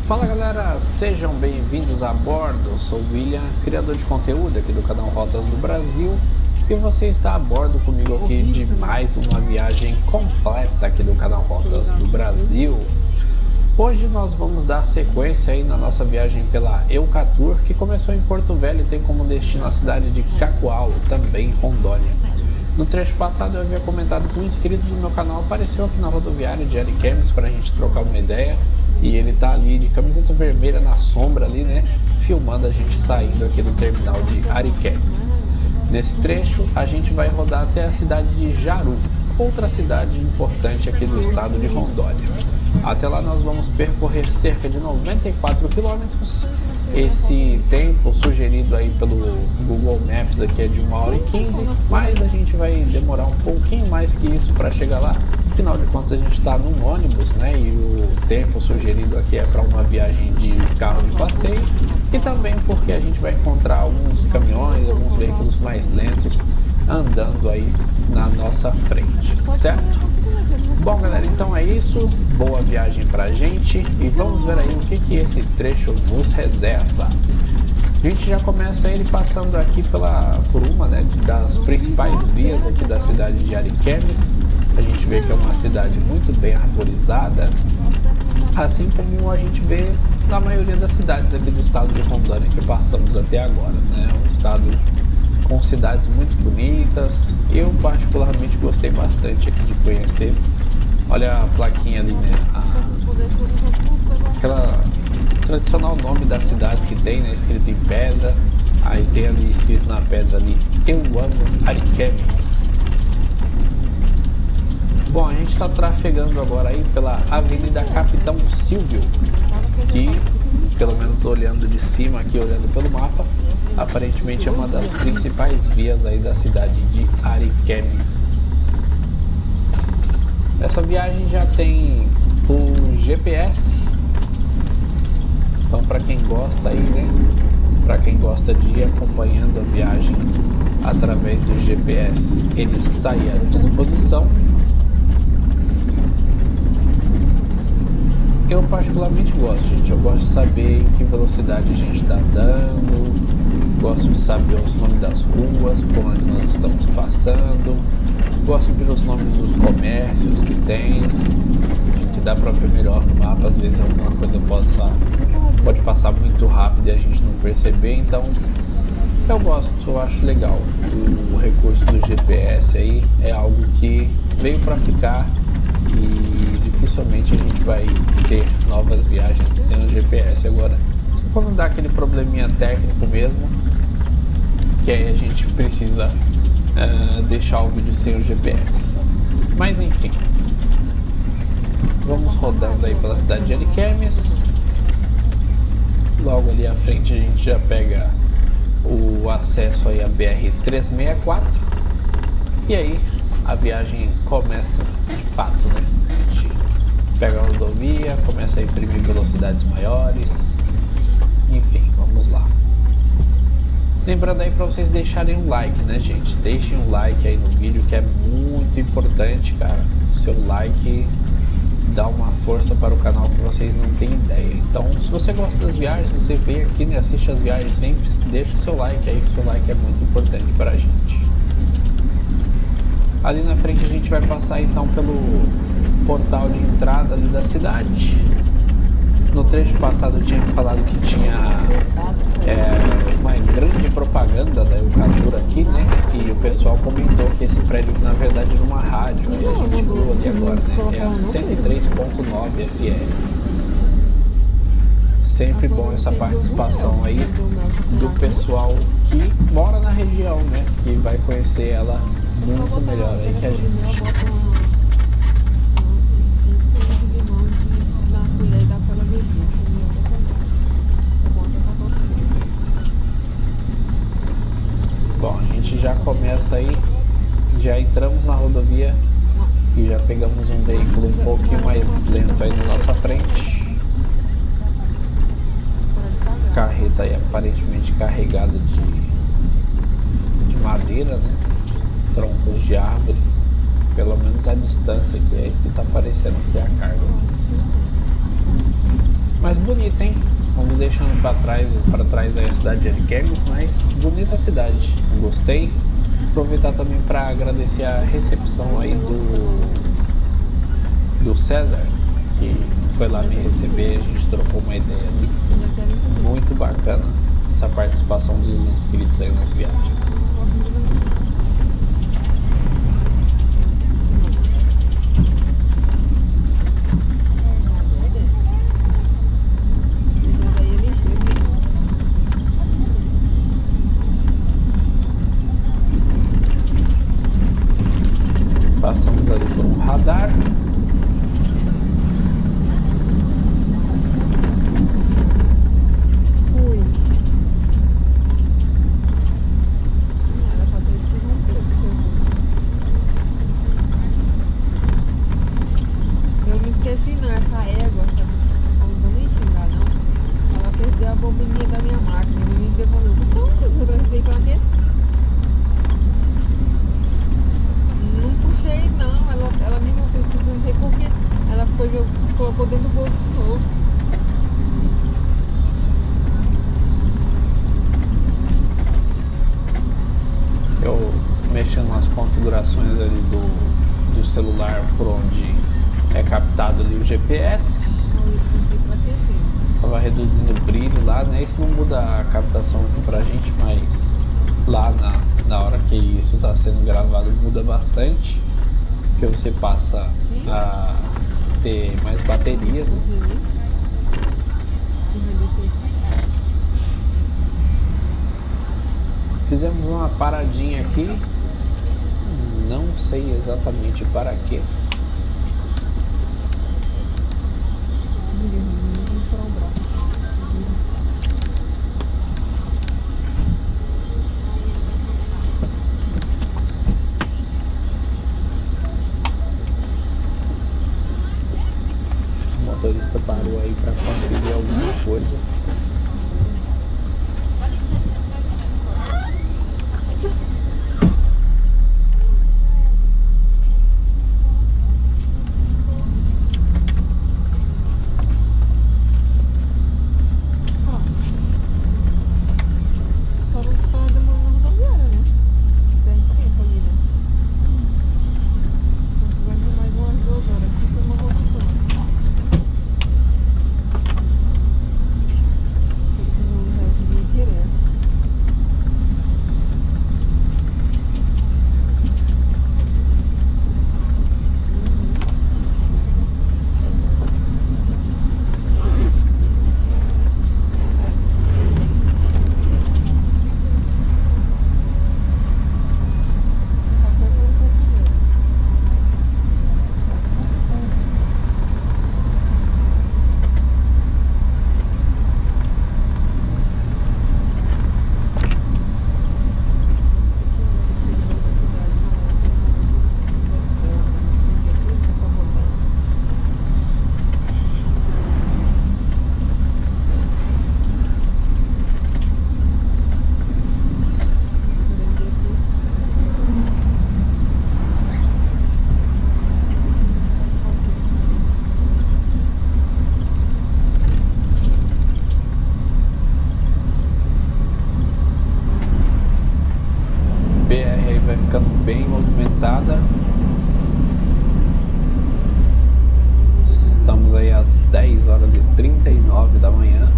Fala galera, sejam bem-vindos a bordo. Eu sou o William, criador de conteúdo aqui do canal Rotas do Brasil, e você está a bordo comigo aqui de mais uma viagem completa aqui do canal Rotas do Brasil. Hoje nós vamos dar sequência aí na nossa viagem pela Eucatur, que começou em Porto Velho e tem como destino a cidade de Cacoal, também Rondônia. No trecho passado eu havia comentado que um inscrito do meu canal apareceu aqui na rodoviária de Ariquemes para a gente trocar uma ideia. E ele tá ali de camiseta vermelha na sombra ali, né? Filmando a gente saindo aqui do terminal de Ariquemes. Nesse trecho a gente vai rodar até a cidade de Jaru, outra cidade importante aqui do estado de Rondônia. Até lá nós vamos percorrer cerca de 94 quilômetros. Esse tempo sugerido aí pelo Google Maps aqui é de 1h15, mas a gente vai demorar um pouquinho mais que isso para chegar lá. Afinal de contas a gente está num ônibus, né? E o tempo sugerido aqui é para uma viagem de carro de passeio, e também porque a gente vai encontrar alguns caminhões, alguns veículos mais lentos andando aí na nossa frente, certo? Bom galera, então é isso, boa viagem pra gente e vamos ver aí o que esse trecho nos reserva. A gente já começa ele passando aqui por uma, né, das principais vias aqui da cidade de Ariquemes. A gente vê que é uma cidade muito bem arborizada, assim como a gente vê na maioria das cidades aqui do estado de Rondônia que passamos até agora, né? Um estado com cidades muito bonitas. Eu particularmente gostei bastante aqui de conhecer. Olha a plaquinha ali, né? Aquela tradicional nome das cidades que tem, né? Escrito em pedra. Aí tem ali escrito na pedra ali: Eu amo Ariquemes. Bom, a gente está trafegando agora aí pela Avenida Capitão Silvio, que, pelo menos olhando de cima aqui, olhando pelo mapa, aparentemente é uma das principais vias aí da cidade de Ariquemes. Essa viagem já tem o GPS, então para quem gosta aí, né? Para quem gosta de ir acompanhando a viagem através do GPS, ele está aí à disposição. Eu particularmente gosto, gente. Eu gosto de saber em que velocidade a gente está andando, gosto de saber os nomes das ruas, por onde nós estamos passando, gosto de ver os nomes dos comércios que tem, enfim, que dá para ver melhor no mapa. Às vezes alguma coisa pode passar muito rápido e a gente não perceber, então eu gosto, eu acho legal. O recurso do GPS aí é algo que veio para ficar e dificilmente a gente vai ter novas viagens sem o GPS agora. Só quando dá aquele probleminha técnico mesmo, que aí a gente precisa deixar o vídeo sem o GPS. Mas enfim, vamos rodando aí pela cidade de Ariquemes. Logo ali à frente a gente já pega o acesso aí à BR-364 e aí a viagem começa de fato, né? A gente pega a rodovia, começa a imprimir velocidades maiores, enfim, vamos lá. Lembrando aí para vocês deixarem um like, né, gente? Deixem um like aí no vídeo, que é muito importante, cara. O seu like dá uma força para o canal que vocês não têm ideia. Então, se você gosta das viagens, você vem aqui, né, assiste as viagens sempre, deixa o seu like aí, que o seu like é muito importante para a gente. Ali na frente a gente vai passar então pelo portal de entrada ali da cidade. No trecho passado eu tinha falado que tinha uma grande propaganda da Eucatur aqui, né? E o pessoal comentou que esse prédio aqui na verdade era uma rádio. Aí a gente viu ali agora, né? É a 103.9 FM. Sempre bom essa participação aí do pessoal que mora na região, né? Que vai conhecer ela muito melhor aí que a gente. Bom, a gente já começa aí, já entramos na rodovia e já pegamos um veículo um pouquinho mais lento aí na nossa frente. Carreta aí aparentemente carregada de madeira, né? Troncos de árvore, pelo menos a distância que é isso que está parecendo ser a carga. Mas bonita, hein? Vamos deixando para trás aí a cidade de Ariquemes, mas bonita a cidade. Gostei. Aproveitar também para agradecer a recepção aí do César, que foi lá me receber, a gente trocou uma ideia ali. Muito bacana essa participação dos inscritos aí nas viagens. Passamos ali por um radar. Eu me esqueci não, essa égua, não vou nem xingar não. Ela perdeu a bobininha da minha máquina, ele me devolveu. Então, eu trazei pra quê? Não puxei não, ela me mostrou, não sei porquê. Ela foi, colocou dentro do bolso de novo. Eu mexendo nas configurações ali do celular por onde é captado ali o GPS. Tava reduzindo o brilho lá, né? Isso não muda a captação aqui pra gente, mas lá na hora que isso está sendo gravado muda bastante, porque você passa a ter mais bateria, né? Fizemos uma paradinha aqui, não sei exatamente para quê. O motorista parou aí para conferir alguma coisa. Vai ficando bem movimentada. Estamos aí às 10h39 da manhã.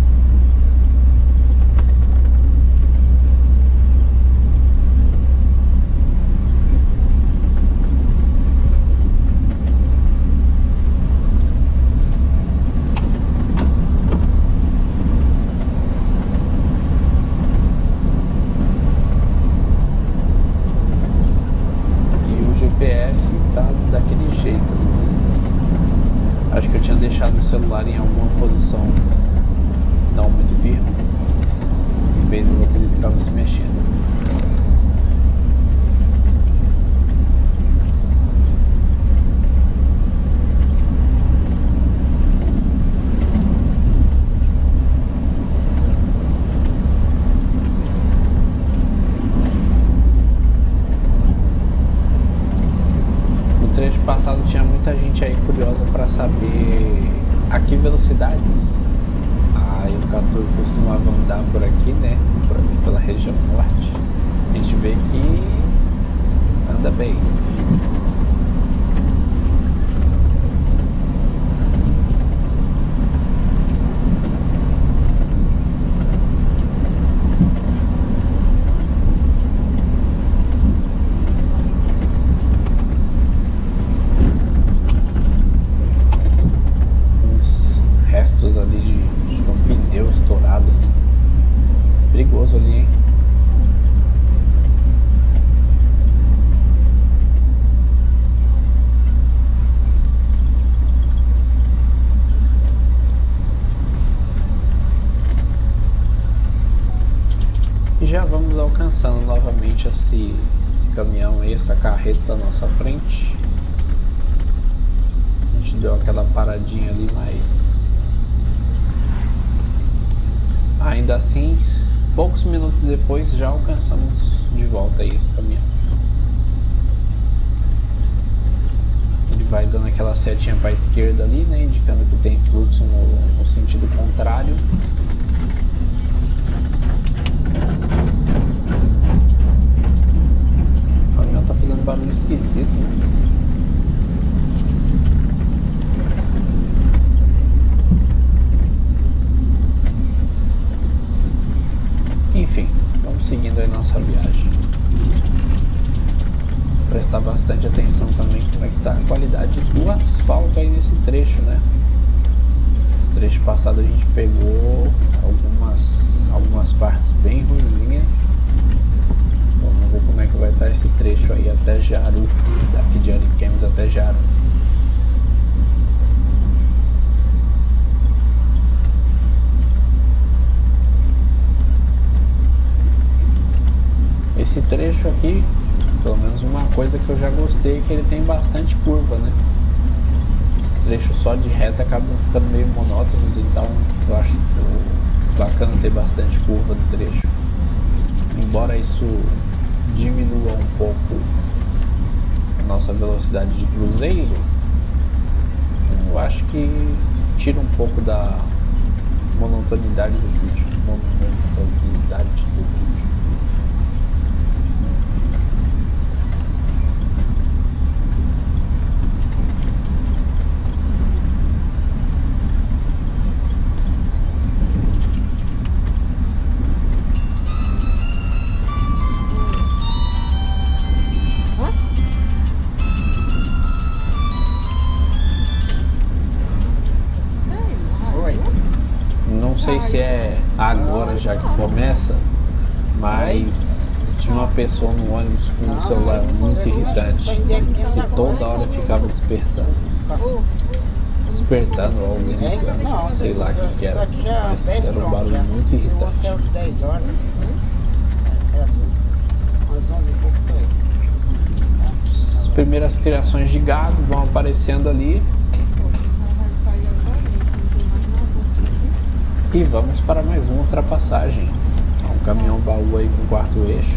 Tá daquele jeito, né? Acho que eu tinha deixado o celular em alguma posição não muito firme, em vez de ele ficava se mexendo. No trecho passado tinha muita gente aí curiosa para saber aqui velocidades. A Educator costumava andar por aqui, né? Por aqui pela região norte. A gente vê que anda bem. Ali de um pneu estourado, perigoso ali, hein? E já vamos alcançando novamente esse caminhão aí, essa carreta à nossa frente. A gente deu aquela paradinha ali, mas ainda assim, poucos minutos depois já alcançamos de volta aí esse caminhão. Ele vai dando aquela setinha para a esquerda ali, né, indicando que tem fluxo no sentido contrário. O caminhão tá fazendo barulho esquisito, né? Enfim, vamos seguindo aí nossa viagem. Prestar bastante atenção também como é que tá a qualidade do asfalto aí nesse trecho, né? No trecho passado a gente pegou algumas partes bem ruinzinhas. Vamos ver como é que vai estar esse trecho aí até Jaru, daqui de Ariquemes até Jaru. Esse trecho aqui, pelo menos uma coisa que eu já gostei, é que ele tem bastante curva, né? Os trechos só de reta acabam ficando meio monótonos, então eu acho bacana ter bastante curva no trecho. Embora isso diminua um pouco a nossa velocidade de cruzeiro, eu acho que tira um pouco da monotonidade do vídeo. Não sei se é agora já que começa, mas tinha uma pessoa no ônibus com um celular muito irritante, que toda hora ficava despertando ou alguém ligando, sei lá o que era, mas era um barulho muito irritante. As primeiras criações de gado vão aparecendo ali. E vamos para mais uma ultrapassagem. Um caminhão baú aí com quarto eixo.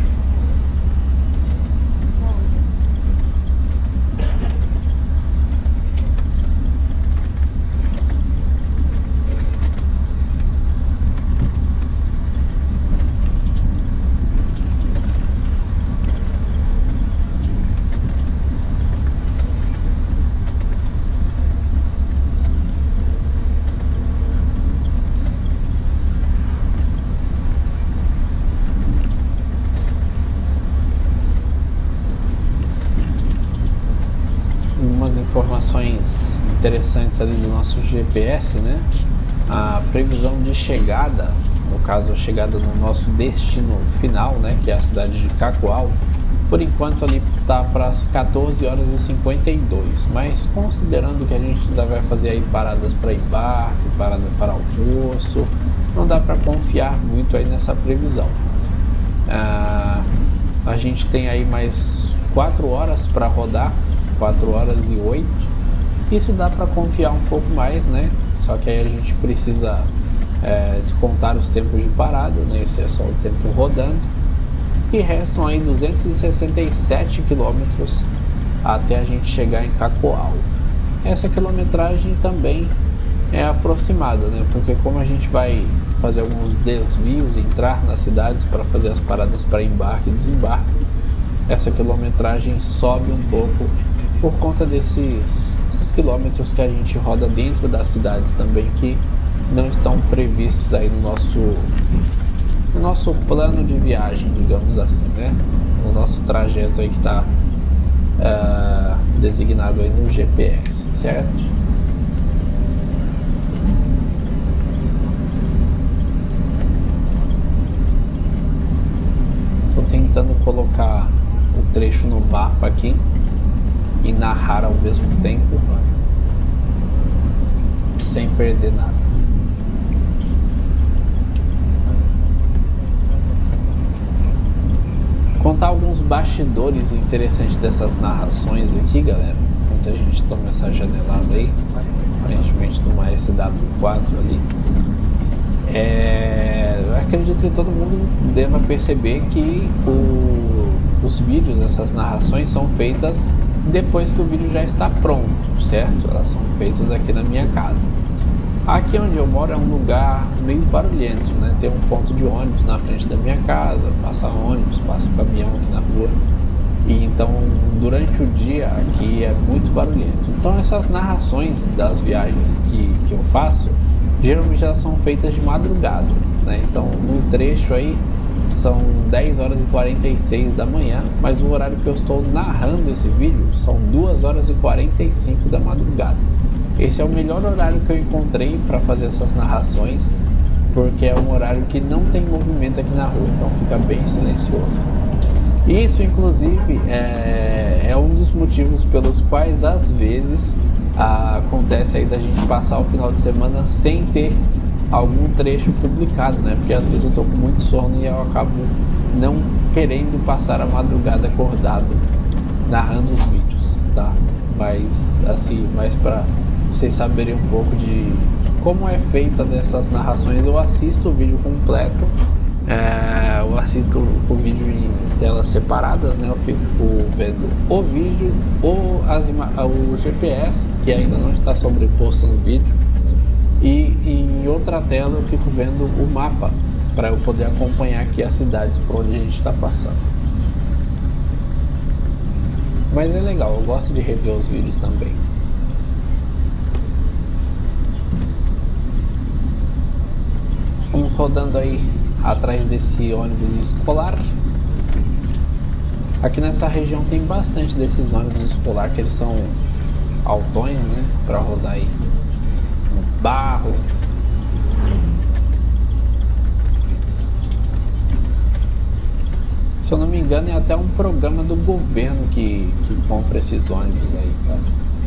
Informações interessantes ali do nosso GPS, né? A previsão de chegada, no caso a chegada no nosso destino final, né? Que é a cidade de Cacoal, por enquanto ali tá para as 14h52, mas considerando que a gente ainda vai fazer aí paradas para embarque, parada para almoço, não dá para confiar muito aí nessa previsão. A gente tem aí mais 4 horas para rodar, 4h08. Isso dá para confiar um pouco mais, né? Só que aí a gente precisa descontar os tempos de parada, né? Esse é só o tempo rodando. E restam aí 267 quilômetros até a gente chegar em Cacoal. Essa quilometragem também é aproximada, né? Porque como a gente vai fazer alguns desvios, entrar nas cidades para fazer as paradas para embarque e desembarque, essa quilometragem sobe um pouco por conta desses quilômetros que a gente roda dentro das cidades também, que não estão previstos aí no nosso plano de viagem, digamos assim, né? No nosso trajeto aí que está designado aí no GPS, certo? Estou tentando colocar o trecho no mapa aqui e narrar ao mesmo tempo, sem perder nada. Contar alguns bastidores interessantes dessas narrações aqui, galera. Muita gente toma essa janelada aí, aparentemente numa SW4 ali. Eu acredito que todo mundo deva perceber que os vídeos, essas narrações são feitas depois que o vídeo já está pronto, certo? Elas são feitas aqui na minha casa. Aqui onde eu moro é um lugar meio barulhento, né? Tem um ponto de ônibus na frente da minha casa, passa ônibus, passa caminhão aqui na rua. E então, durante o dia aqui é muito barulhento. Então essas narrações das viagens que eu faço, geralmente elas são feitas de madrugada, né? Então, no trecho aí, são 10 horas e 46 da manhã, mas o horário que eu estou narrando esse vídeo são 2 horas e 45 da madrugada. Esse é o melhor horário que eu encontrei para fazer essas narrações, porque é um horário que não tem movimento aqui na rua, então fica bem silencioso. Isso, inclusive, é um dos motivos pelos quais, às vezes, acontece aí da gente passar o final de semana sem ter algum trecho publicado, né? Porque às vezes eu tô com muito sono e eu acabo não querendo passar a madrugada acordado narrando os vídeos, tá? Mas assim, mais para vocês saberem um pouco de como é feita dessas narrações, eu assisto o vídeo completo, eu assisto o vídeo em telas separadas, né? Eu fico vendo o vídeo ou o GPS, que ainda não está sobreposto no vídeo, e em outra tela eu fico vendo o mapa para eu poder acompanhar aqui as cidades por onde a gente está passando. Mas é legal, eu gosto de rever os vídeos também. Vamos rodando aí atrás desse ônibus escolar. Aqui nessa região tem bastante desses ônibus escolar, que eles são altões, né? Para rodar aí no barro. Se eu não me engano, é até um programa do governo que compra esses ônibus aí, cara.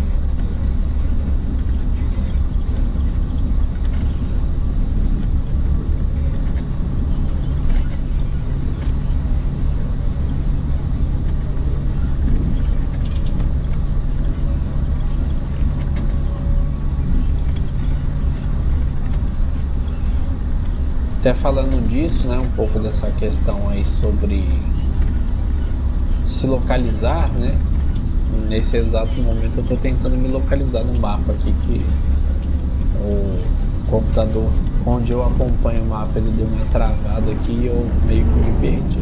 Até falando disso, né, um pouco dessa questão aí sobre se localizar, né? Nesse exato momento eu estou tentando me localizar no mapa aqui, que o computador onde eu acompanho o mapa, ele deu uma travada aqui e eu meio que me perdi.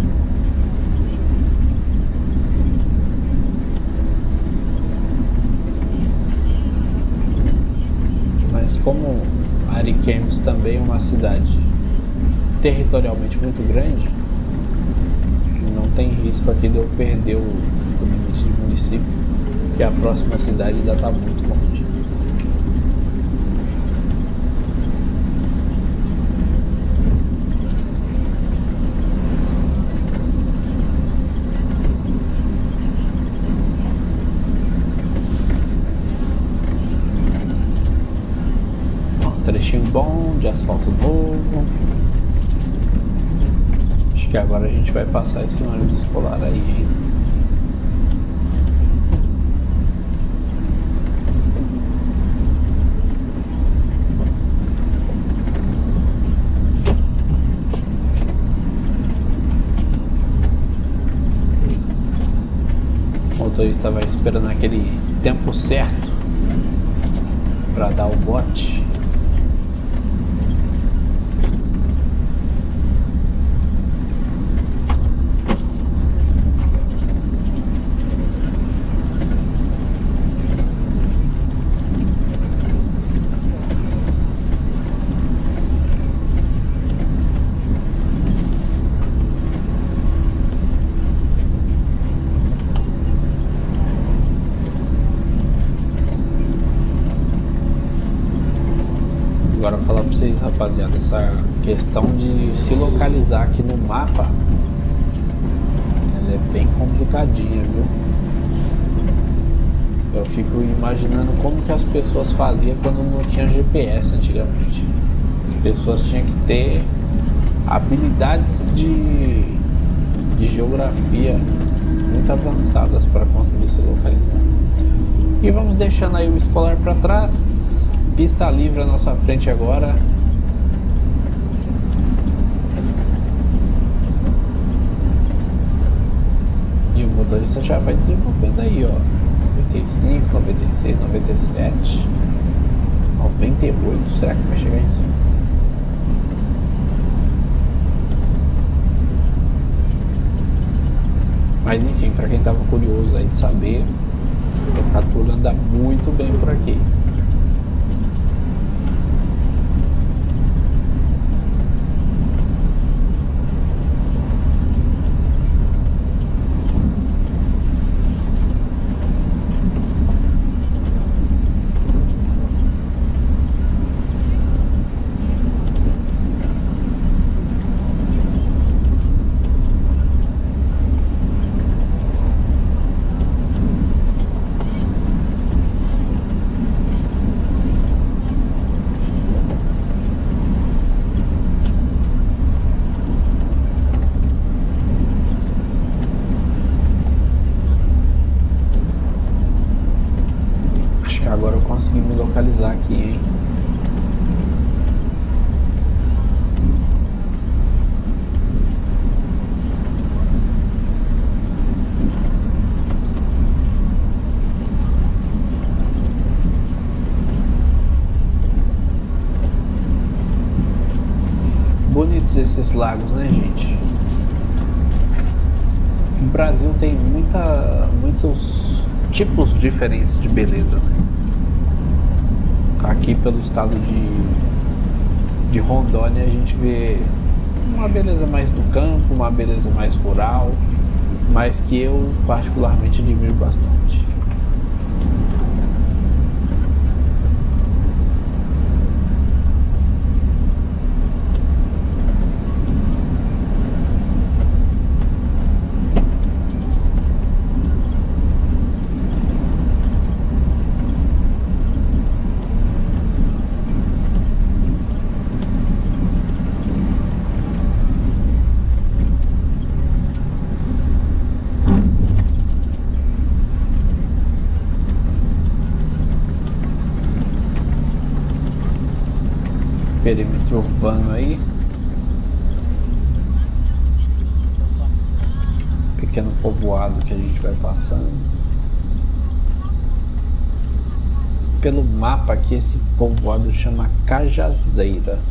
Mas como Ariquemes também é uma cidade territorialmente muito grande, não tem risco aqui de eu perder o limite de município, que a próxima cidade ainda está muito longe. Trechinho bom, de asfalto novo. Acho que agora a gente vai passar esse ônibus escolar aí, hein? O motorista vai esperando aquele tempo certo para dar o bote. Agora eu vou falar pra vocês, rapaziada, essa questão de se localizar aqui no mapa, ela é bem complicadinha, viu? Eu fico imaginando como que as pessoas faziam quando não tinha GPS antigamente. As pessoas tinham que ter habilidades de geografia muito avançadas para conseguir se localizar. E vamos deixando aí o escolar para trás. Pista livre à nossa frente agora. E o motorista já vai desenvolvendo aí, ó. 95, 96, 97, 98. Será que vai chegar em cima? Mas enfim, para quem tava curioso aí de saber, a temperatura anda muito bem por aqui. Agora eu consegui me localizar aqui, hein? Bonitos esses lagos, né, gente? O Brasil tem muitos tipos diferentes de beleza, né? Aqui pelo estado de Rondônia a gente vê uma beleza mais do campo, uma beleza mais rural, mas que eu particularmente admiro bastante. Perímetro urbano aí, pequeno povoado que a gente vai passando. Pelo mapa aqui, esse povoado chama Cajazeira.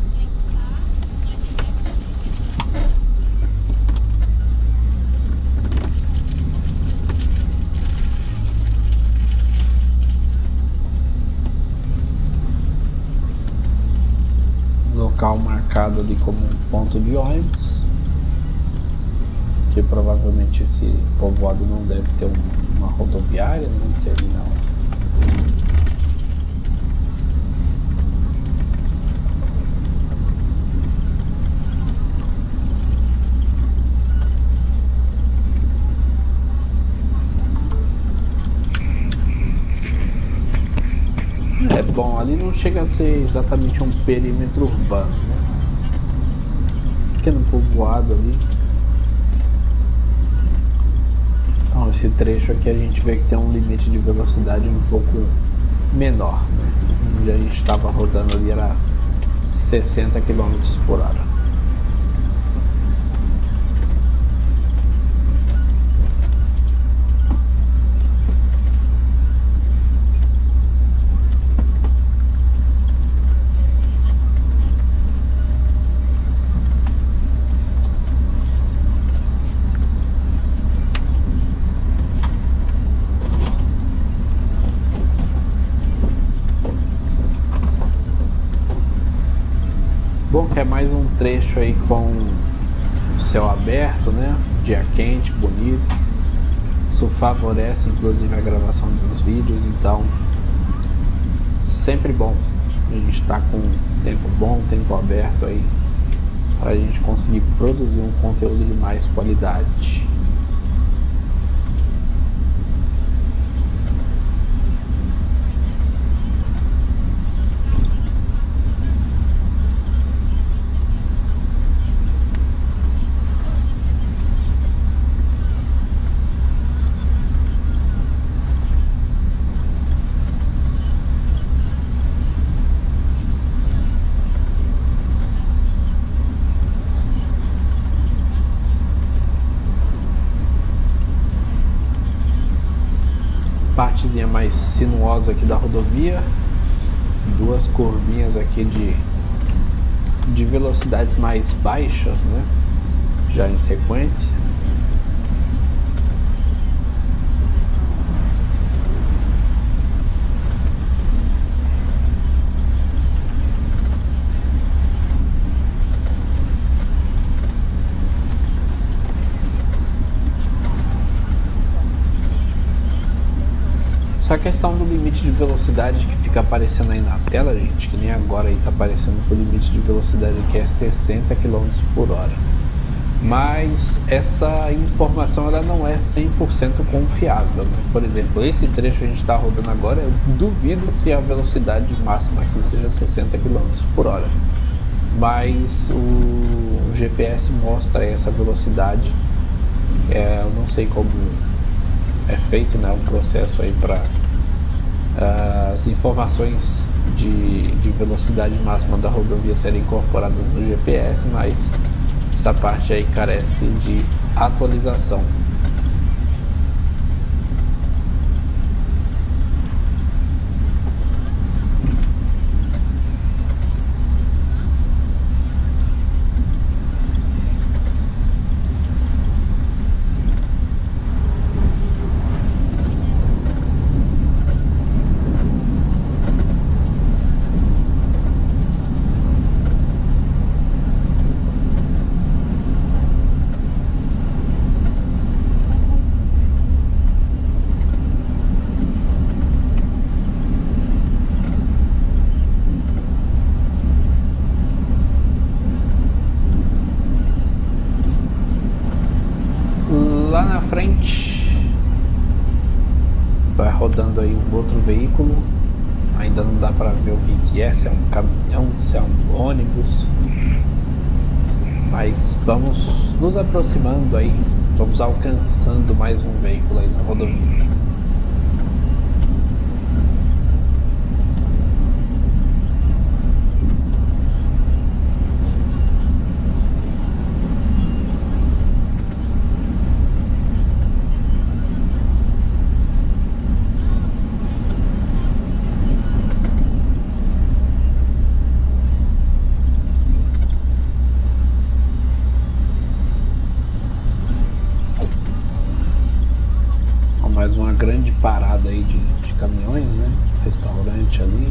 Local marcado ali como um ponto de ônibus, que provavelmente esse povoado não deve ter uma rodoviária, um terminal. É bom, ali não chega a ser exatamente um perímetro urbano, né? Pequeno povoado ali. Então esse trecho aqui a gente vê que tem um limite de velocidade um pouco menor, né? Onde a gente estava rodando ali era 60 km por hora. Bom, que é mais um trecho aí com o céu aberto, né? Dia quente, bonito. Isso favorece inclusive a gravação dos vídeos, então sempre bom a gente estar com tempo bom, tempo aberto aí, para a gente conseguir produzir um conteúdo de mais qualidade. Partezinha mais sinuosa aqui da rodovia, duas curvinhas aqui de velocidades mais baixas, né? Já em sequência. Só a questão do limite de velocidade que fica aparecendo aí na tela, gente, que nem agora aí tá aparecendo que o limite de velocidade aqui é 60 km por hora. Mas essa informação ela não é 100% confiável, né? Por exemplo, esse trecho que a gente está rodando agora, eu duvido que a velocidade máxima aqui seja 60 km por hora. Mas o GPS mostra essa velocidade. Eu não sei como é feito, né, o processo aí para as informações de velocidade máxima da rodovia serem incorporadas no GPS, mas essa parte aí carece de atualização. Lá na frente vai rodando aí um outro veículo, ainda não dá para ver o que é, se é um caminhão, se é um ônibus, mas vamos nos aproximando aí, vamos alcançando mais um veículo aí na rodovia. Mais uma grande parada aí de caminhões, né? Restaurante ali.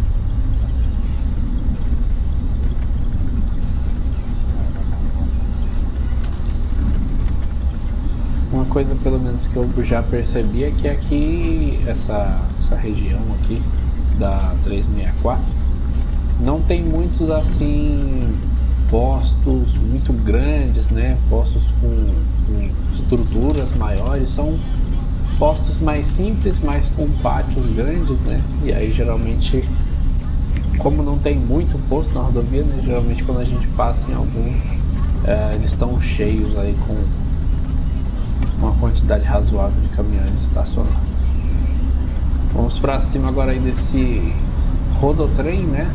Uma coisa pelo menos que eu já percebi é que aqui, essa região aqui da 364 não tem muitos assim postos muito grandes, né? Postos com estruturas maiores, são postos mais simples, mas com pátios grandes, né? E aí geralmente, como não tem muito posto na rodovia, né? Geralmente quando a gente passa em algum, eles estão cheios aí com uma quantidade razoável de caminhões estacionados. Vamos para cima agora aí desse rodotrem, né?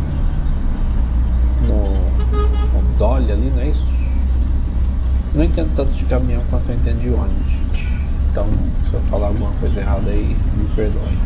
No Dolly ali, não é isso? Não entendo tanto de caminhão quanto eu entendo de ônibus, gente. Então, se eu falar alguma coisa errada aí, me perdoe.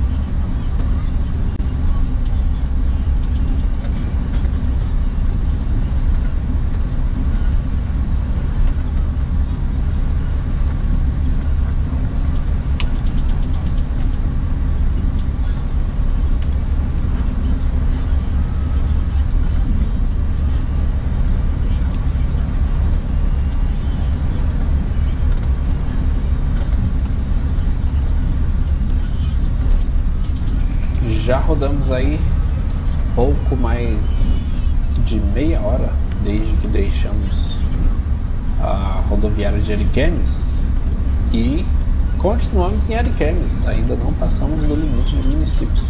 Já rodamos aí pouco mais de meia hora desde que deixamos a rodoviária de Ariquemes e continuamos em Ariquemes, ainda não passamos do limite de municípios.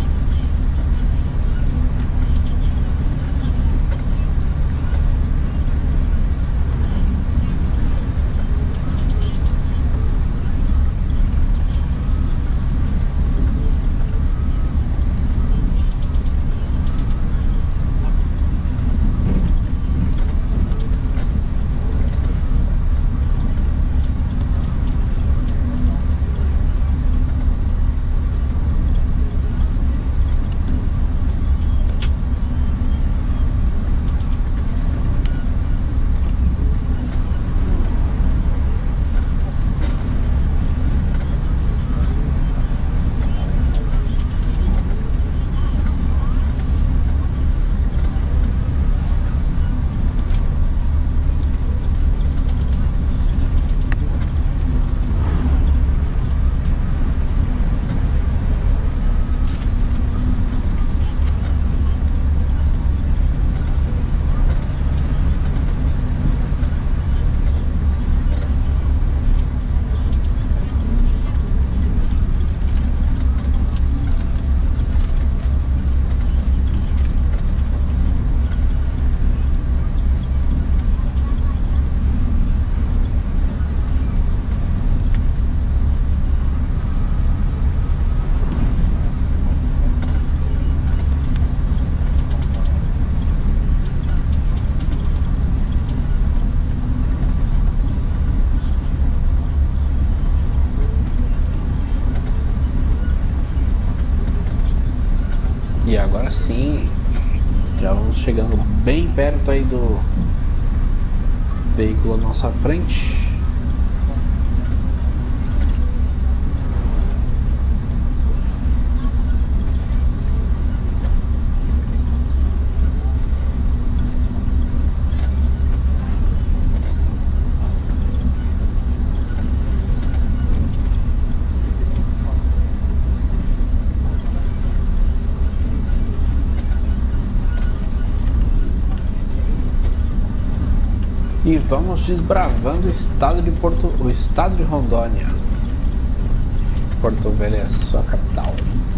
E agora sim, já vamos chegando bem perto aí do veículo à nossa frente. E vamos desbravando o estado de Rondônia. Porto Velho é sua capital.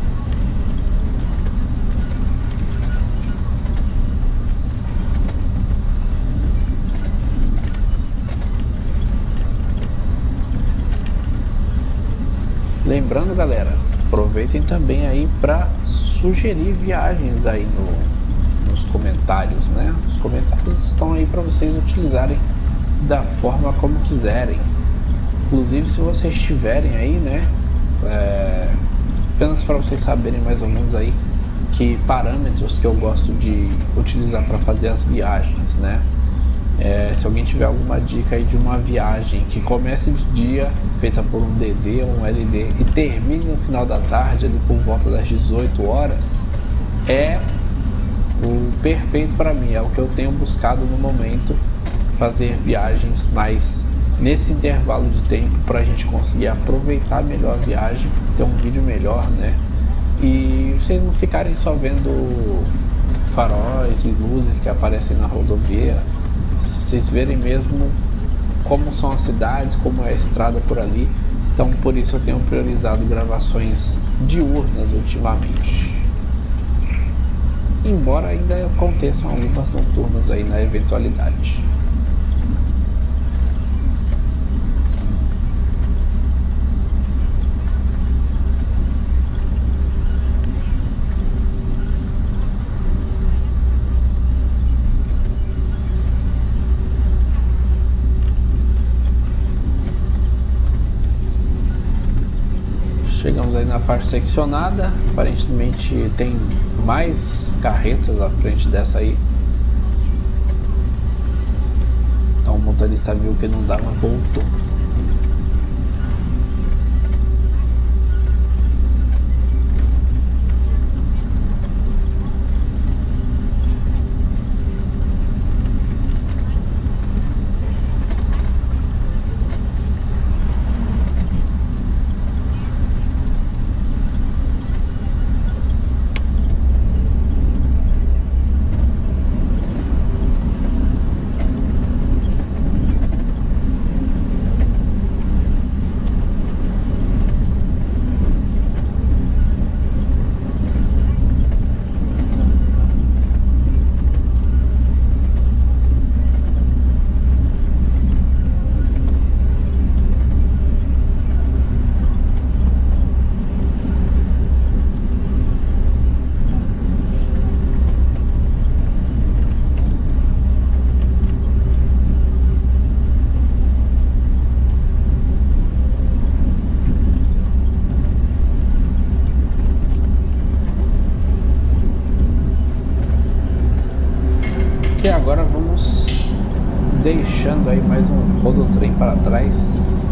Lembrando, galera, aproveitem também aí para sugerir viagens aí nos comentários, né? Os comentários estão aí para vocês utilizarem da forma como quiserem. Inclusive, se vocês tiverem aí, né? Apenas para vocês saberem mais ou menos aí que parâmetros que eu gosto de utilizar para fazer as viagens, né? Se alguém tiver alguma dica aí de uma viagem que comece de dia, feita por um DD ou um LD, e termine no final da tarde, ali por volta das 18 horas, é o perfeito para mim, é o que eu tenho buscado no momento, fazer viagens mais nesse intervalo de tempo para a gente conseguir aproveitar melhor a viagem, ter um vídeo melhor, né? E vocês não ficarem só vendo faróis e luzes que aparecem na rodovia, vocês verem mesmo como são as cidades, como é a estrada por ali. Então por isso eu tenho priorizado gravações diurnas ultimamente. Embora ainda aconteçam algumas noturnas aí na eventualidade. Chegamos aí na faixa seccionada, aparentemente tem mais carretas à frente dessa aí. Então o motorista viu que não dava, voltou. E agora vamos deixando aí mais um rodotrem para trás.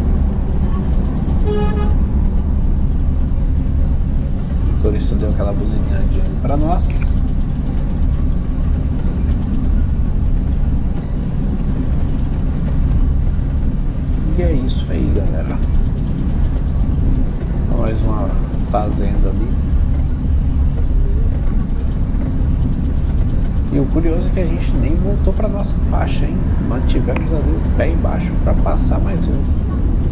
O motorista deu aquela buzinadinha para nós. E é isso aí, galera. Mais uma fazenda ali. E o curioso é que a gente nem voltou para nossa faixa, hein? Mantivemos ali o pé embaixo para passar mais um.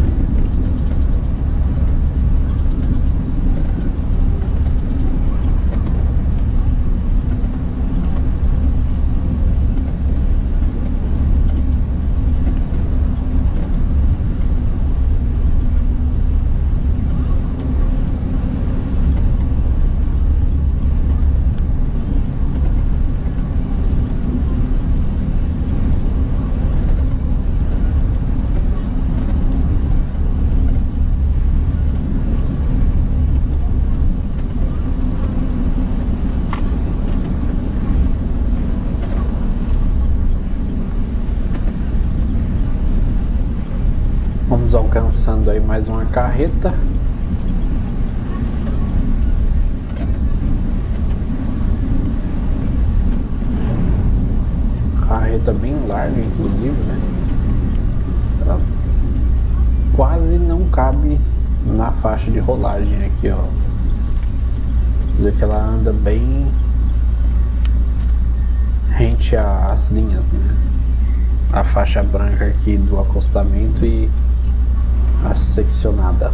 Vamos alcançando aí mais uma carreta. Carreta bem larga, inclusive, né? Ela quase não cabe na faixa de rolagem aqui, ó. Vê que ela anda bem rente às linhas, né? A faixa branca aqui do acostamento e a seccionada.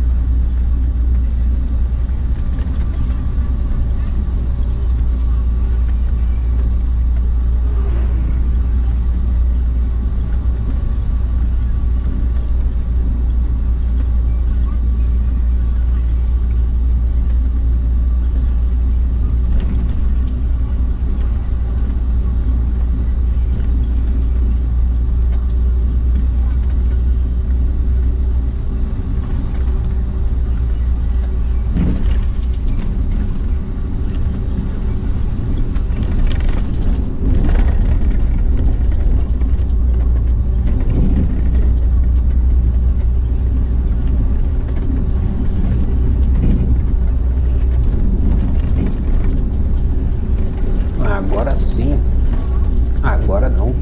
Agora sim, agora não.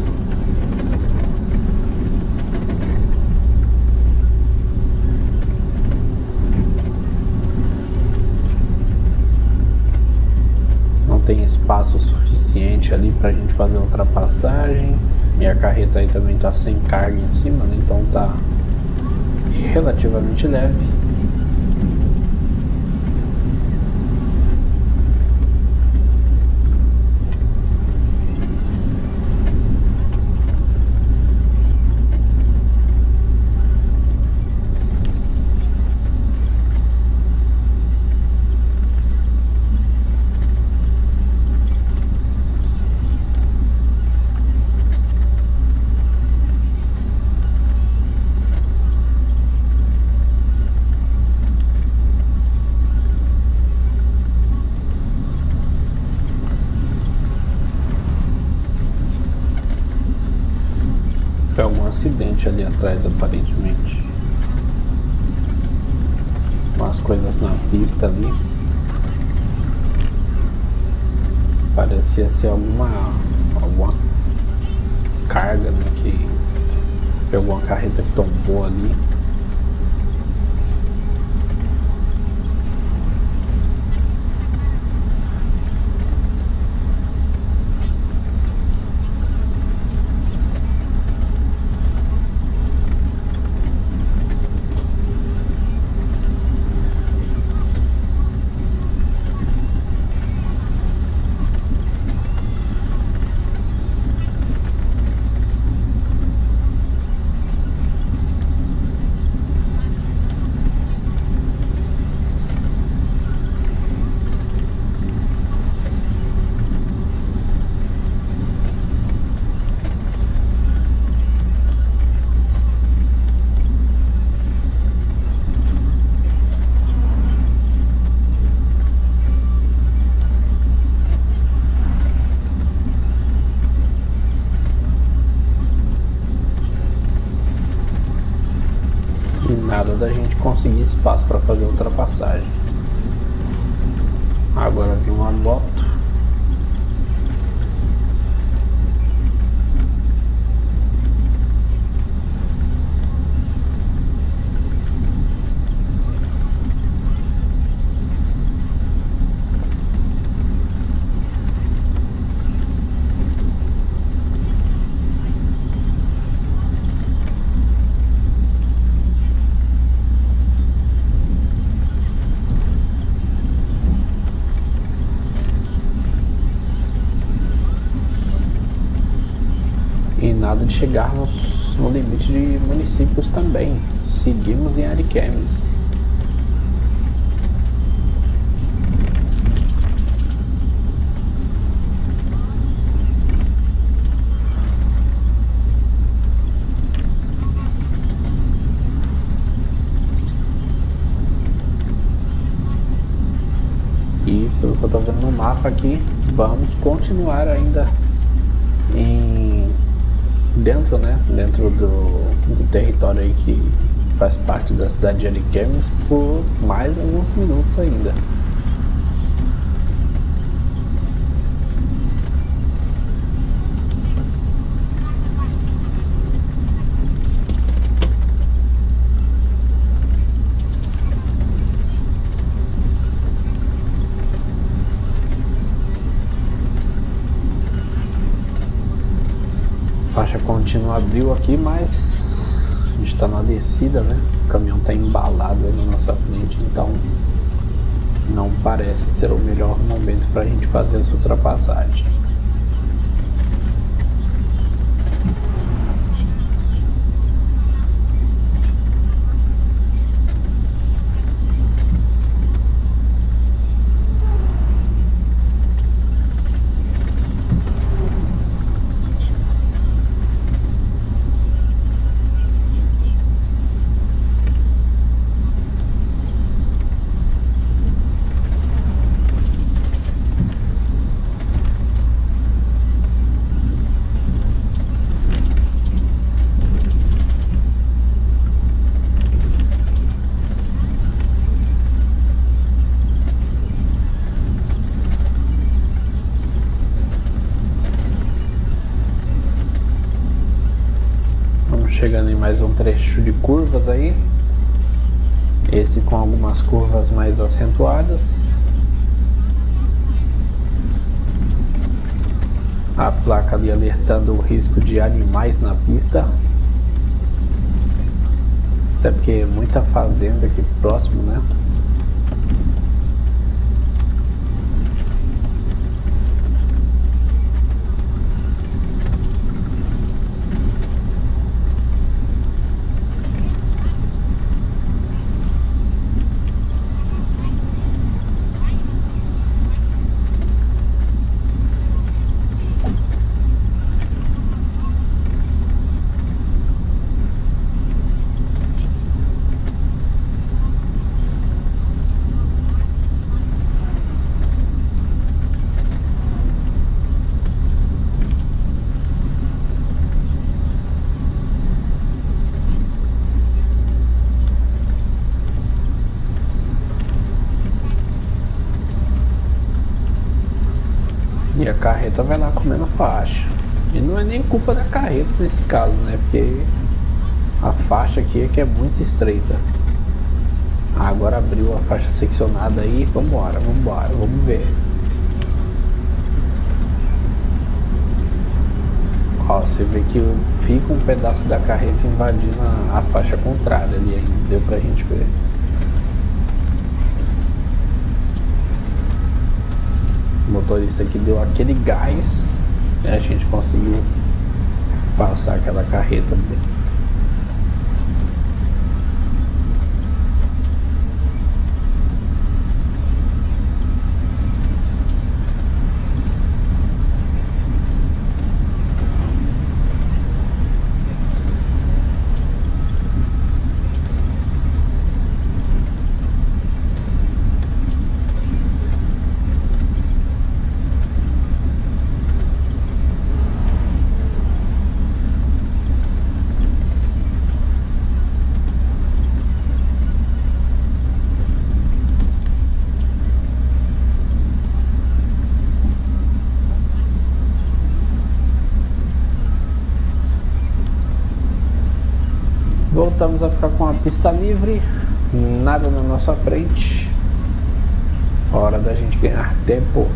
Não tem espaço suficiente ali pra gente fazer a ultrapassagem. Minha carreta aí também tá sem carga em cima, né? Então tá relativamente leve. Foi algum acidente ali atrás, aparentemente. Umas coisas na pista ali. Parecia ser alguma carga, né, que pegou uma carreta que tombou ali. Nada da gente conseguir espaço para fazer ultrapassagem. Agora vi uma moto. E nada de chegarmos no limite de municípios também. Seguimos em Ariquemes. E pelo que eu tô vendo no mapa aqui, vamos continuar ainda dentro, né? Dentro do território aí que faz parte da cidade de Ariquemes por mais alguns minutos ainda. Faixa contínua abriu aqui, mas a gente está na descida, né? O caminhão está embalado aí na nossa frente, então não parece ser o melhor momento para a gente fazer essa ultrapassagem. Chegando em mais um trecho de curvas aí, esse com algumas curvas mais acentuadas, a placa ali alertando o risco de animais na pista, até porque é muita fazenda aqui próximo, né? E a carreta vai lá comendo faixa. E não é nem culpa da carreta nesse caso, né? Porque a faixa aqui é que é muito estreita. Agora abriu a faixa seccionada aí. Vambora, vamos ver. Ó, você vê que fica um pedaço da carreta invadindo a faixa contrária ali ainda. Deu pra gente ver. O motorista aqui deu aquele gás e a gente conseguiu passar aquela carreta bem. Voltamos a ficar com a pista livre, nada na nossa frente. Hora da gente ganhar tempo.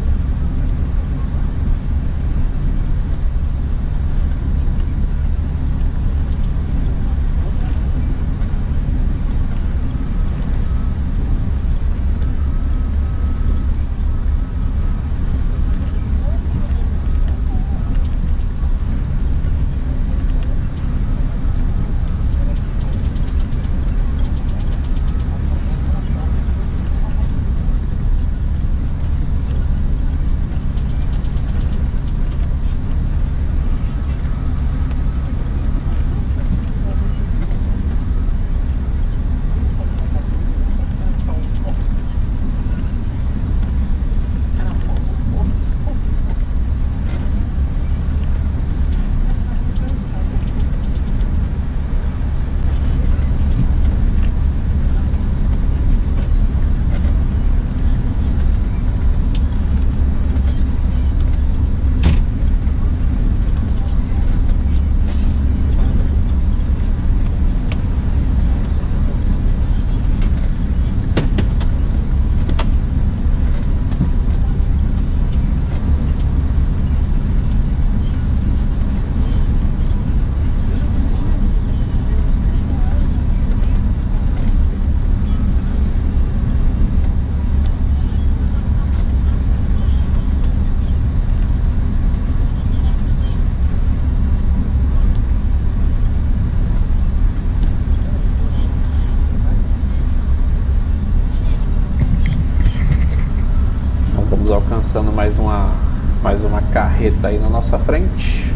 Alcançando mais uma carreta aí na nossa frente.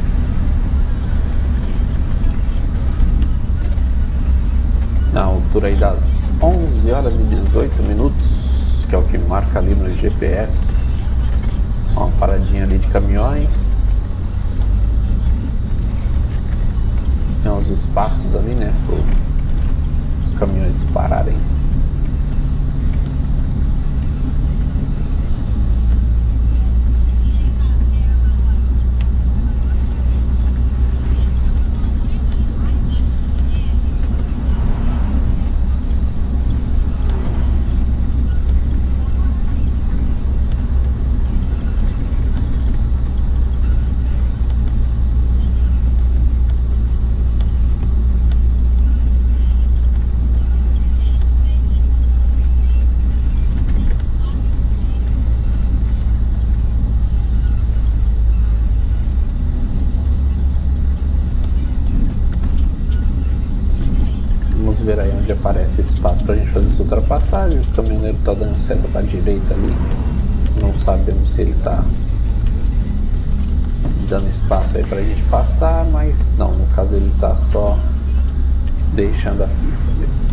Na altura aí das 11 horas e 18 minutos, que é o que marca ali no GPS. Uma paradinha ali de caminhões. Tem uns espaços ali, né, para os caminhões pararem. Ver aí onde aparece espaço pra gente fazer essa ultrapassagem. O caminhoneiro tá dando seta pra direita ali, não sabemos se ele tá dando espaço aí pra gente passar, mas não, no caso ele tá só deixando a pista mesmo.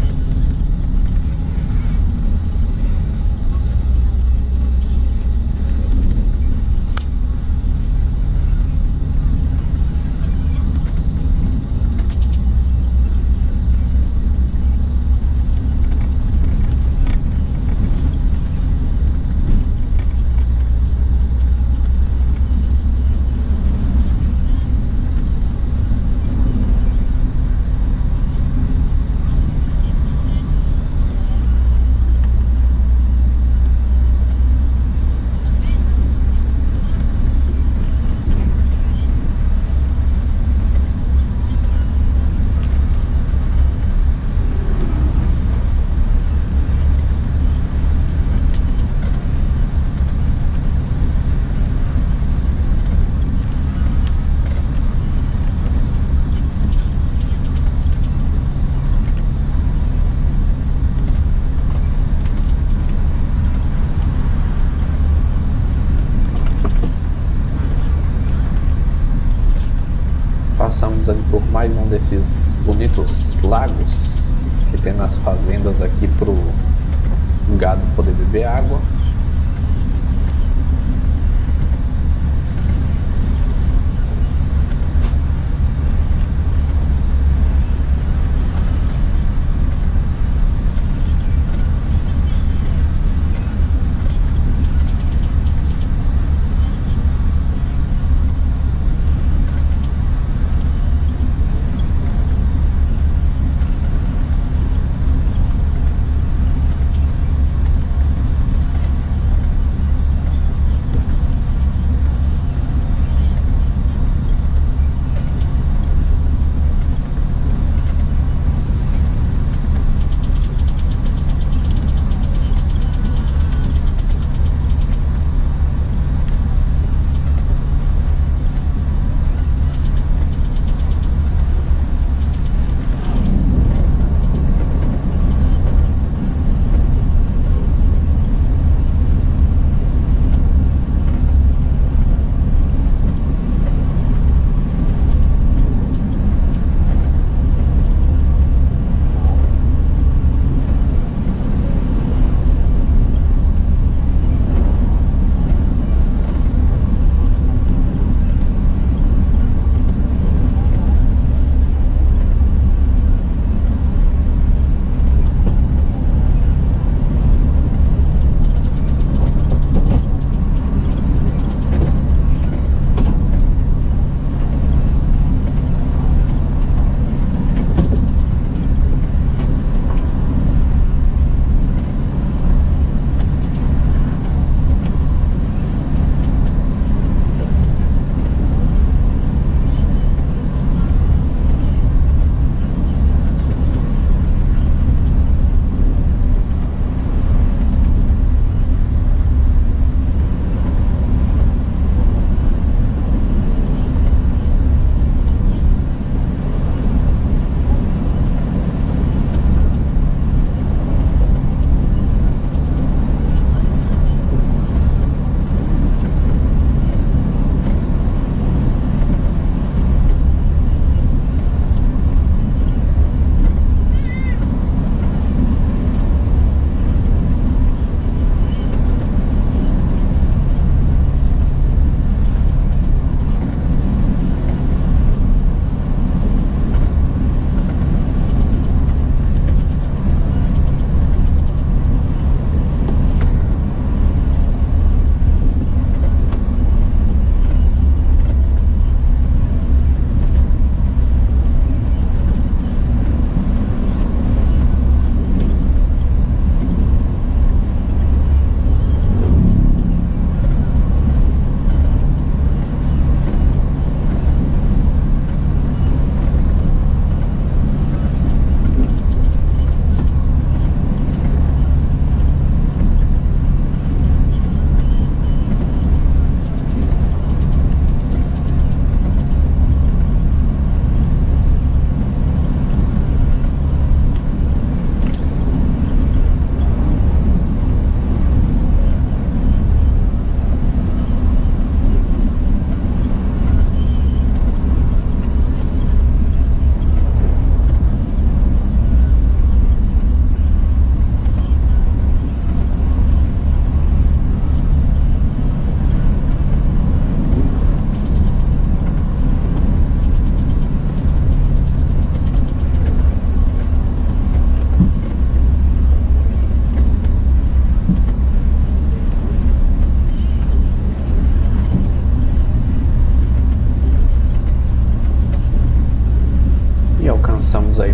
Passamos ali por mais um desses bonitos lagos que tem nas fazendas aqui pro gado poder beber água.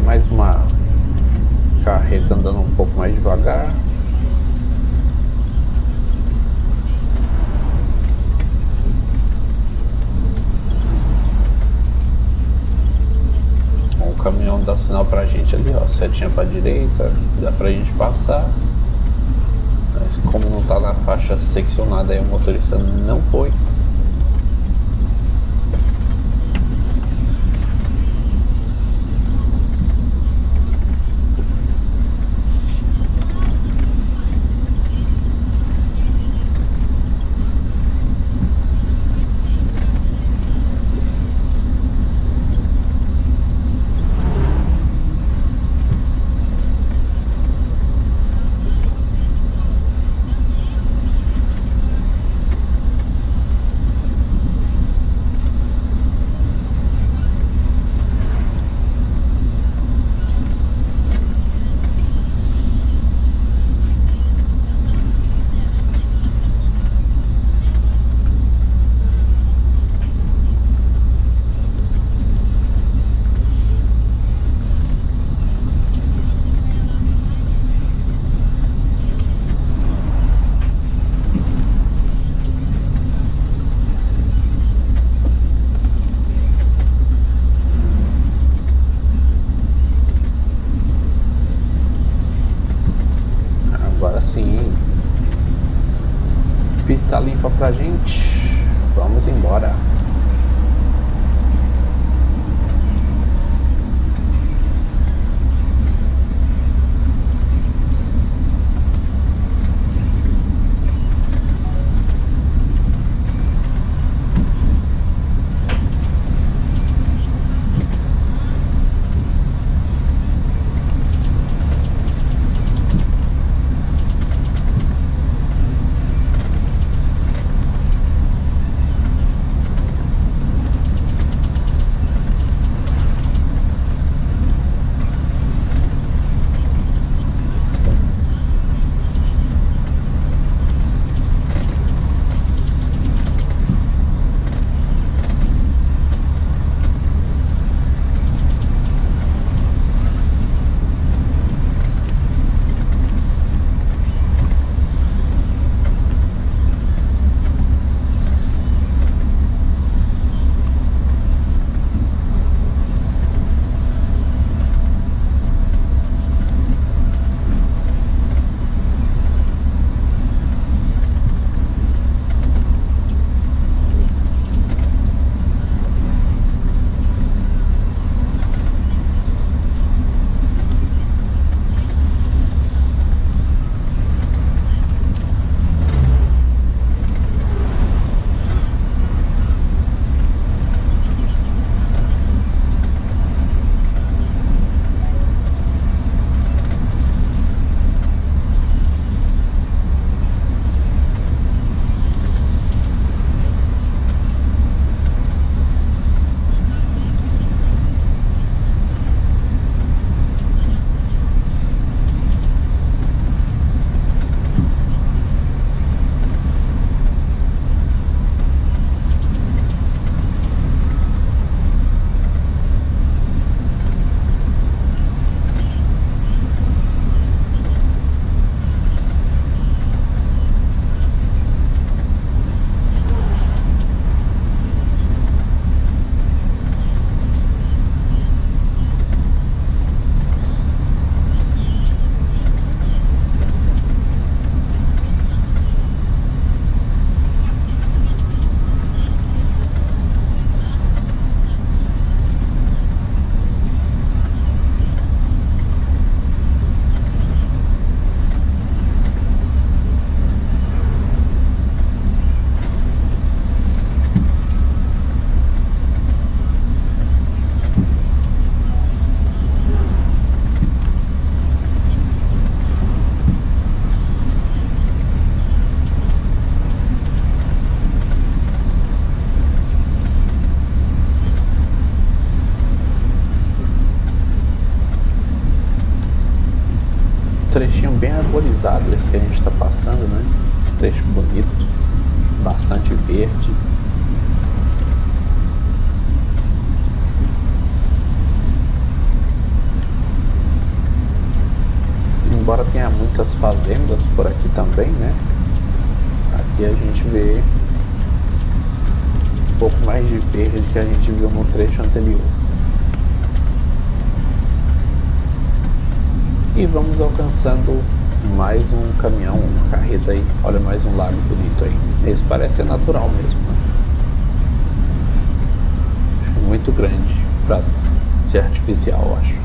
mais uma carreta andando um pouco mais devagar. O caminhão dá sinal pra gente ali, ó, setinha pra direita, dá pra gente passar. Mas como não tá na faixa seccionada aí, o motorista não foi. Agora sim, pista limpa pra gente, vamos embora. Trechinho bem arborizado esse que a gente está passando, né? Trecho bonito, bastante verde. fazendas por aqui também, né? Aqui a gente vê um pouco mais de verde que a gente viu no trecho anterior. E vamos alcançando mais um caminhão, uma carreta aí. Olha, mais um lago bonito aí. Esse parece ser natural mesmo, né? Acho muito grande para ser artificial, eu acho.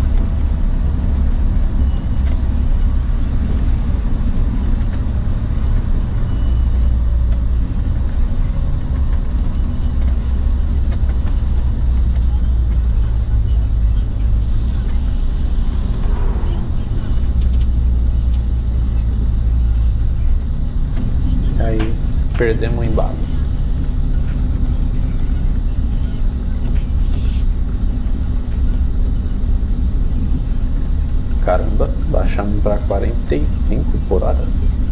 Aí perdemos o embalo. Caramba, baixamos para 45 por hora.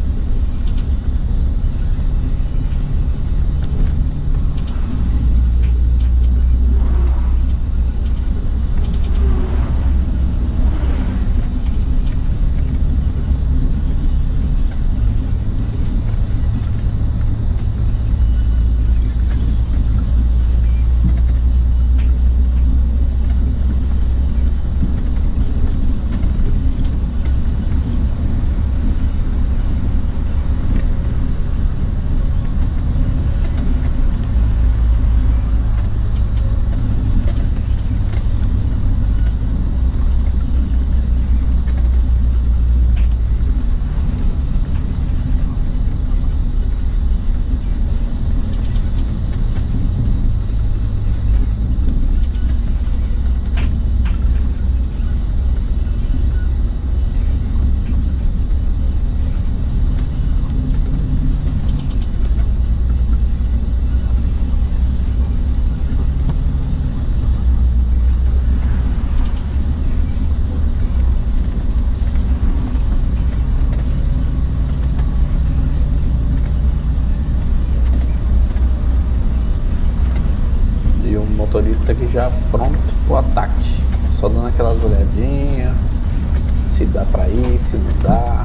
Motorista aqui já pronto pro ataque, só dando aquelas olhadinhas, se dá pra ir, se não dá.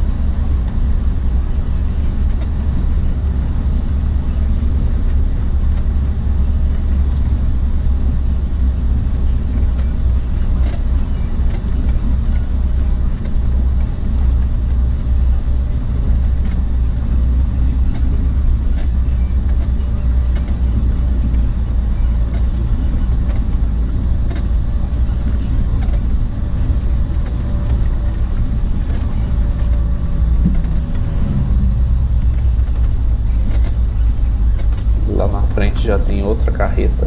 Lá na frente já tem outra carreta.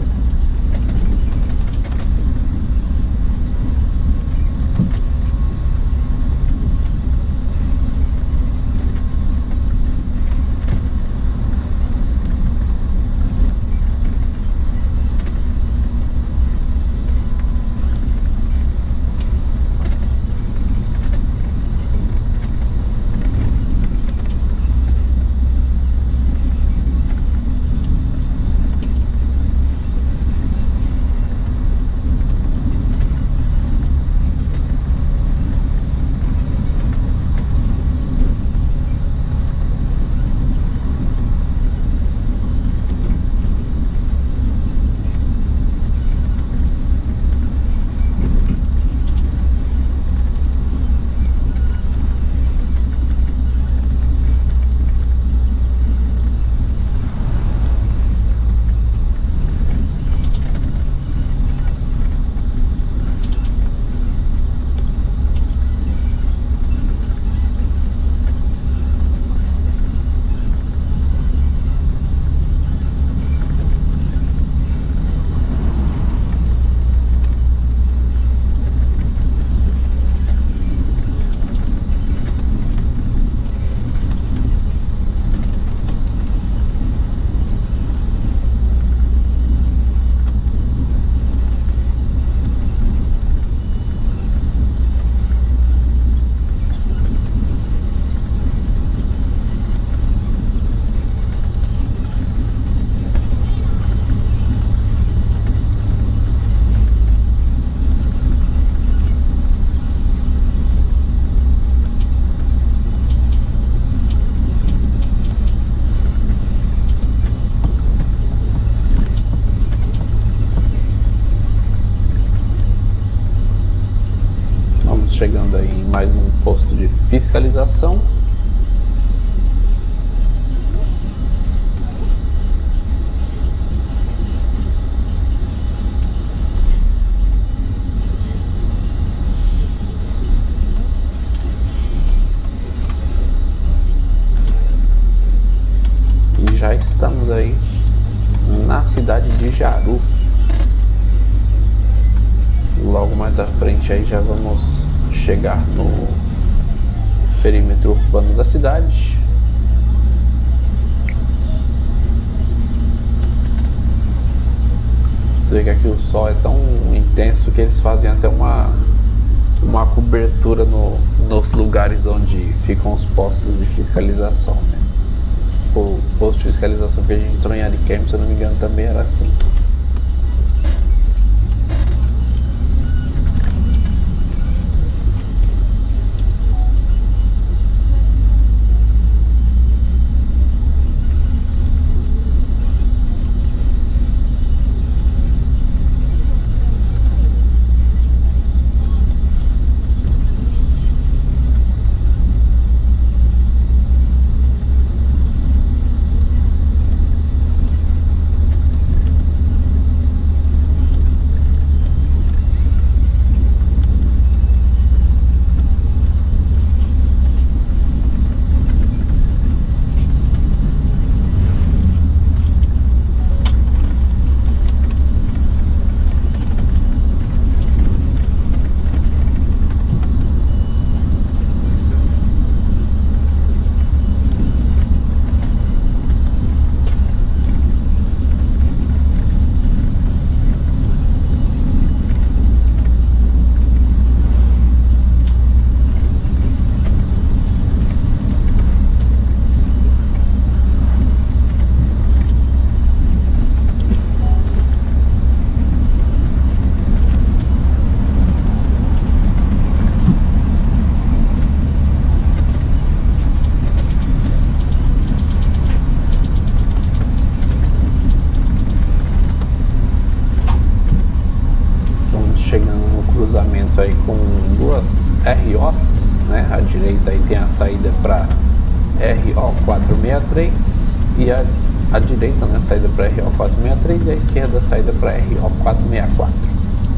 chegando aí em mais um posto de fiscalização. E já estamos aí na cidade de Jaru. Logo mais à frente aí já vamos chegar no perímetro urbano da cidade. Você vê que aqui o sol é tão intenso que eles fazem até uma cobertura nos lugares onde ficam os postos de fiscalização, né? O posto de fiscalização que a gente entrou em Ariquemes, se eu não me engano, também era assim. Cruzamento aí com duas ROs, né? A direita aí tem a saída para RO 463 e a direita, né, a saída para RO 463 e a esquerda a saída para RO 464.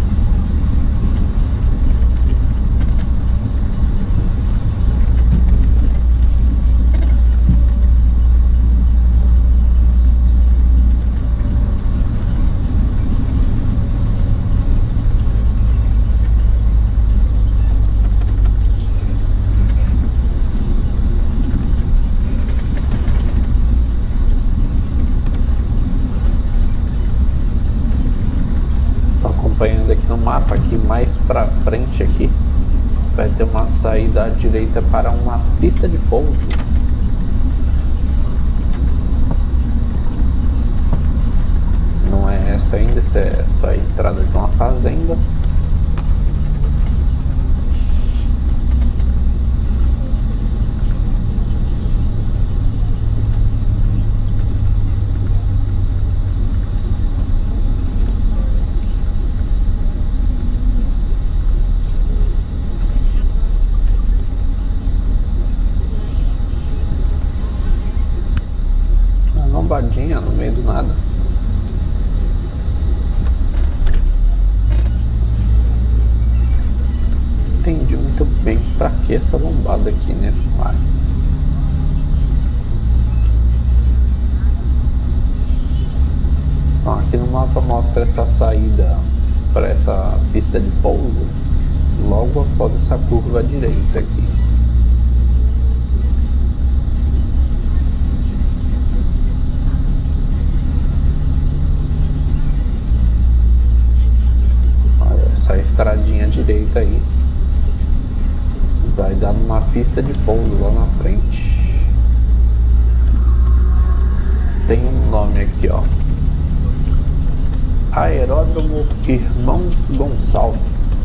Acompanhando aqui no mapa, aqui mais pra frente aqui vai ter uma saída à direita para uma pista de pouso. Não é essa ainda, essa é só a entrada de uma fazenda. Lombadinha no meio do nada. Entendi muito bem pra que essa lombada aqui, né? Mas então, aqui no mapa mostra essa saída para essa pista de pouso logo após essa curva à direita aqui. Essa estradinha direita aí vai dar numa pista de pouso lá na frente. Tem um nome aqui, ó: Aeródromo Irmãos Gonçalves.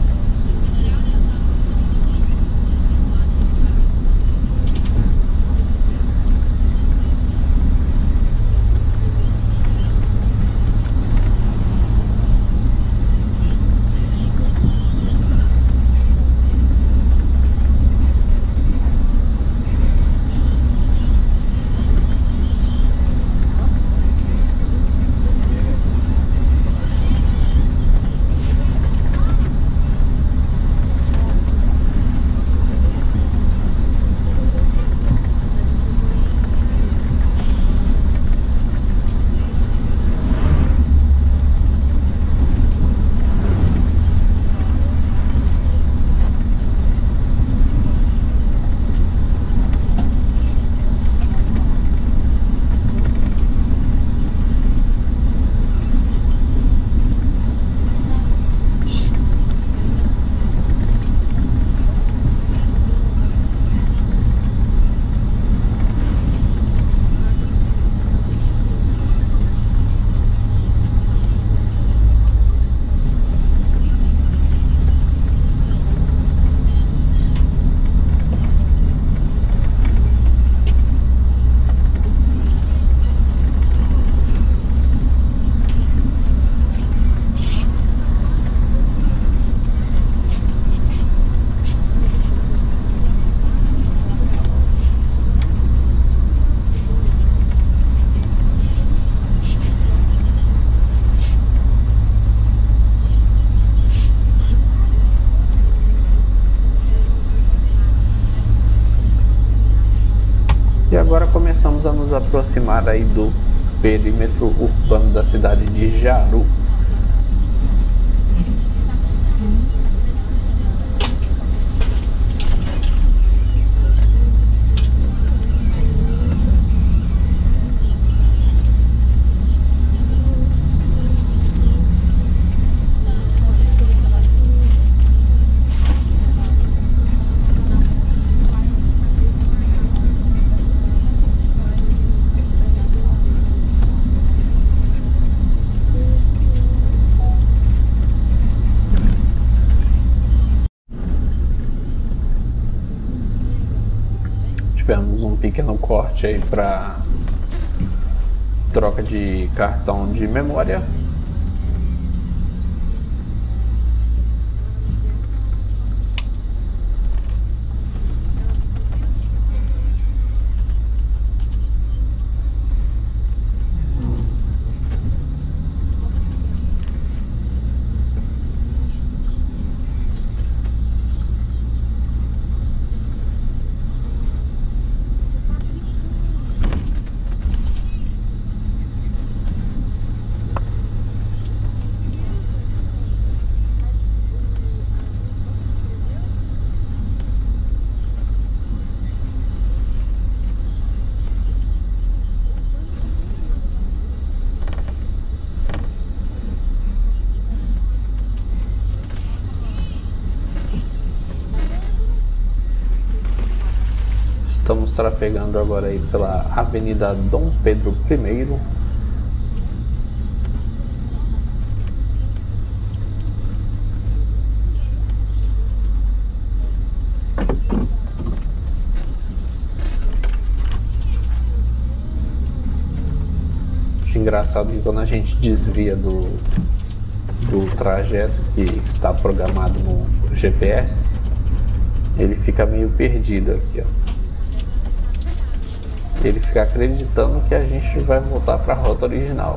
estamos a nos aproximar aí do perímetro urbano da cidade de Jaru. Tivemos um pequeno corte aí para troca de cartão de memória. Estamos trafegando agora aí pela Avenida Dom Pedro I. Acho engraçado que quando a gente desvia do trajeto que está programado no GPS, ele fica meio perdido aqui, ó. Ele fica acreditando que a gente vai voltar para a rota original.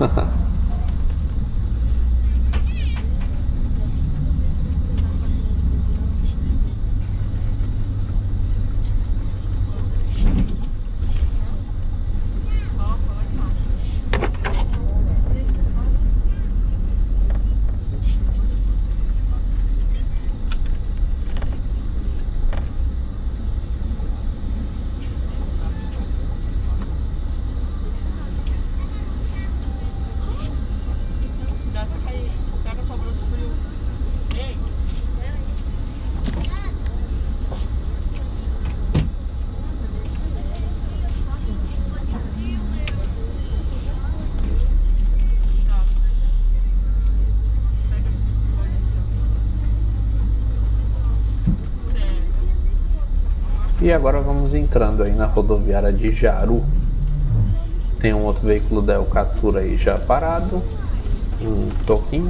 E agora vamos entrando aí na rodoviária de Jaru. Tem um outro veículo da Elcatura aí já parado, um toquinho.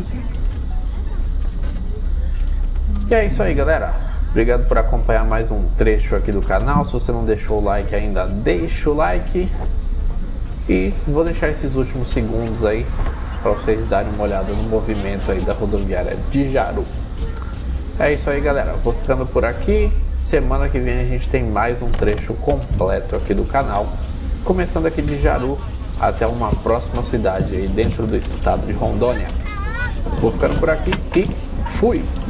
E é isso aí, galera. Obrigado por acompanhar mais um trecho aqui do canal. Se você não deixou o like ainda, deixa o like. E vou deixar esses últimos segundos aí para vocês darem uma olhada no movimento aí da rodoviária de Jaru. É isso aí, galera. Vou ficando por aqui. Semana que vem a gente tem mais um trecho completo aqui do canal, começando aqui de Jaru até uma próxima cidade aí dentro do estado de Rondônia. Vou ficando por aqui e fui!